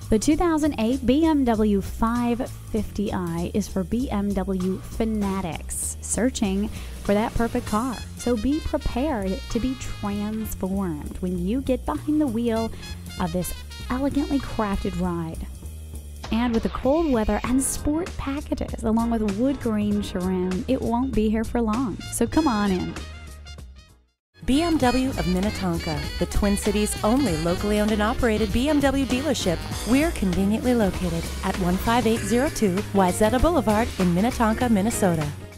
The 2008 BMW 550i is for BMW fanatics searching for that perfect car. So be prepared to be transformed when you get behind the wheel of this elegantly crafted ride. And with the cold weather and sport packages, along with wood grain trim, it won't be here for long. So come on in. BMW of Minnetonka, the Twin Cities' only locally owned and operated BMW dealership. We're conveniently located at 15802 Wayzata Boulevard in Minnetonka, Minnesota.